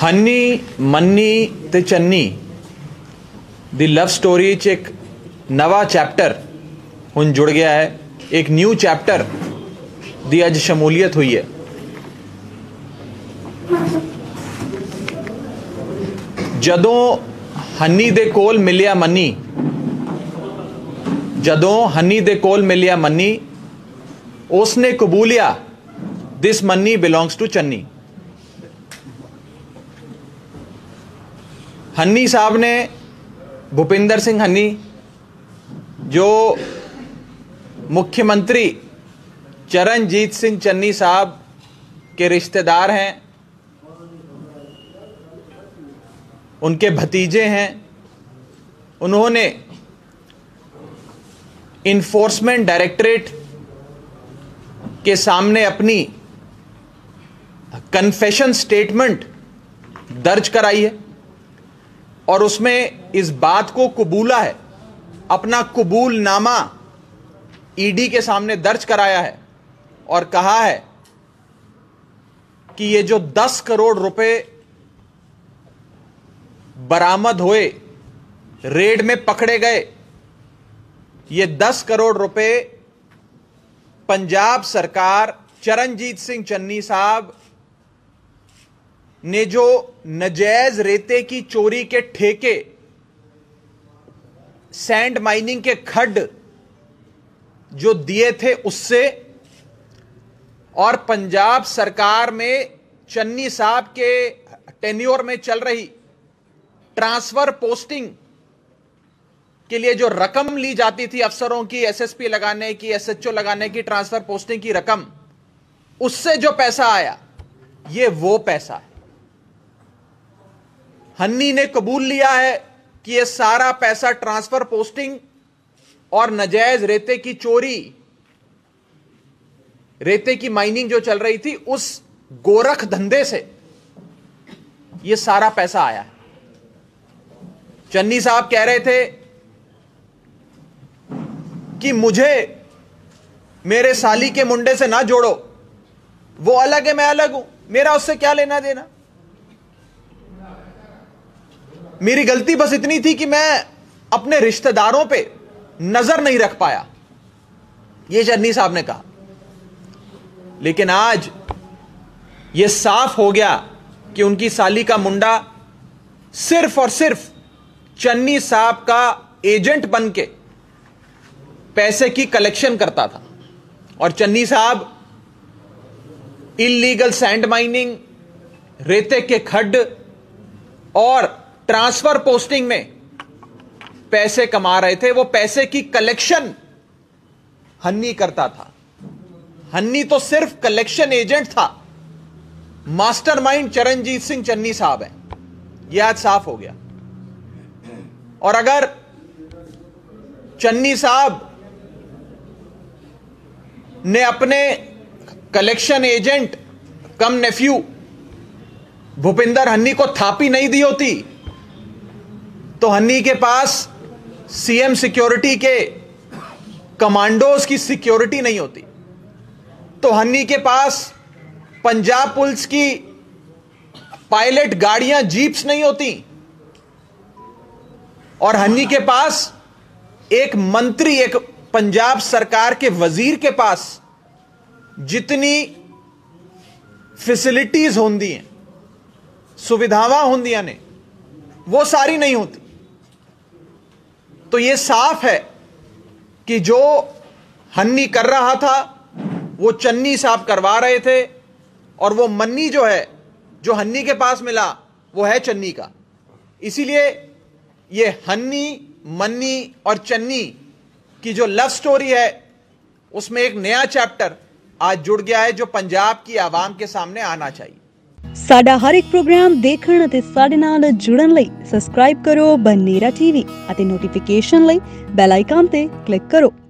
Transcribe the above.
हन्नी मन्नी ते चन्नी दी love story च एक नवा चैप्टर हुण जुड़ गया है। एक न्यू चैप्टर दी अज शमूलियत हुई है। जदों हन्नी दे कोल मिलिया मन्नी, जदों हन्नी दे कोल मिलिया मन्नी, उसने कबूलिया this money belongs to Channi. Honey साहब ने, भूपिंदर सिंह हन्नी जो मुख्यमंत्री चरणजीत सिंह चन्नी साहब के रिश्तेदार हैं, उनके भतीजे हैं, उन्होंने इन्फोर्समेंट डायरेक्टरेट के सामने अपनी कन्फेशन स्टेटमेंट दर्ज कराई है और उसमें इस बात को कबूला है, अपना कबूलनामा ईडी के सामने दर्ज कराया है और कहा है कि ये जो 10 करोड़ रुपए बरामद हुए, रेड में पकड़े गए, ये 10 करोड़ रुपए पंजाब सरकार चरणजीत सिंह चन्नी साहब ने जो नजायज रेते की चोरी के ठेके, सैंड माइनिंग के खड्ड जो दिए थे उससे, और पंजाब सरकार में चन्नी साहब के टेन्योर में चल रही ट्रांसफर पोस्टिंग के लिए जो रकम ली जाती थी अफसरों की, एसएसपी लगाने की, एसएचओ लगाने की, ट्रांसफर पोस्टिंग की रकम, उससे जो पैसा आया ये वो पैसा है। हन्नी ने कबूल लिया है कि ये सारा पैसा ट्रांसफर पोस्टिंग और नजायज रेते की चोरी, रेते की माइनिंग जो चल रही थी, उस गोरख धंधे से ये सारा पैसा आया है। चन्नी साहब कह रहे थे कि मुझे मेरे साली के मुंडे से ना जोड़ो, वो अलग है मैं अलग हूं, मेरा उससे क्या लेना देना। मेरी गलती बस इतनी थी कि मैं अपने रिश्तेदारों पे नजर नहीं रख पाया, ये चन्नी साहब ने कहा। लेकिन आज यह साफ हो गया कि उनकी साली का मुंडा सिर्फ और सिर्फ चन्नी साहब का एजेंट बन के पैसे की कलेक्शन करता था और चन्नी साहब इल्लीगल सैंड माइनिंग, रेते के खड्ड और ट्रांसफर पोस्टिंग में पैसे कमा रहे थे। वो पैसे की कलेक्शन हन्नी करता था। हन्नी तो सिर्फ कलेक्शन एजेंट था, मास्टरमाइंड चरणजीत सिंह चन्नी साहब हैं। यह आज साफ हो गया। और अगर चन्नी साहब ने अपने collection agent cum nephew Bhupinder Honey को थापी नहीं दी होती तो हन्नी के पास सीएम सिक्योरिटी के कमांडोज की सिक्योरिटी नहीं होती, तो हन्नी के पास पंजाब पुलिस की पायलट गाड़ियां, जीप्स नहीं होती, और हन्नी के पास एक मंत्री, एक पंजाब सरकार के वजीर के पास जितनी फैसिलिटीज होंदी हैं, सुविधावां होंदियां ने, वो सारी नहीं होती। तो यह साफ है कि जो हन्नी कर रहा था वो चन्नी साहब करवा रहे थे, और वो मन्नी जो है, जो हन्नी के पास मिला, वो है चन्नी का। इसीलिए ये हन्नी, मन्नी और चन्नी की जो लव स्टोरी है उसमें एक नया चैप्टर आज जुड़ गया है जो पंजाब की आवाम के सामने आना चाहिए। साडा हर एक प्रोग्राम देखण ਅਤੇ ਸਾਡੇ ਨਾਲ ਜੁੜਨ ਲਈ ਸਬਸਕ੍ਰਾਈਬ ਕਰੋ ਬਨੇਰਾ ਟੀਵੀ ਅਤੇ ਨੋਟੀਫਿਕੇਸ਼ਨ ਲਈ ਬੈਲ ਆਈਕਨ ਤੇ ਕਲਿੱਕ ਕਰੋ।